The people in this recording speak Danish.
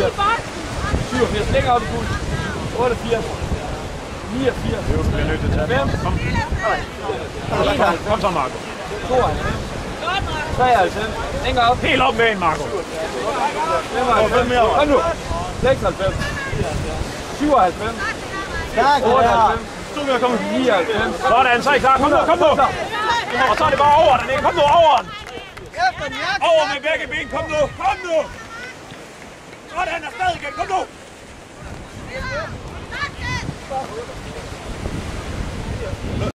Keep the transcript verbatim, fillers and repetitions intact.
syvogfirs. syvogfirs. Længere op i puls. otteogfirs. niogfirs. Det er jo nødt til at tage. fem. Kom. Kom så, Marco. tooghalvfems. treoghalvfems. Længere op. Helt op med en, Marco. femoghalvfems. Kom nu. seksoghalvfems. syvoghalvfems. otteoghalvfems. nioghalvfems. Sådan, så er I klar. Kom nu, kom nu. Og så er det bare over den, ikke? Kom nu, over den. Over med begge ben. Kom nu, kom nu. Sådan, afsted igen. Kom nu.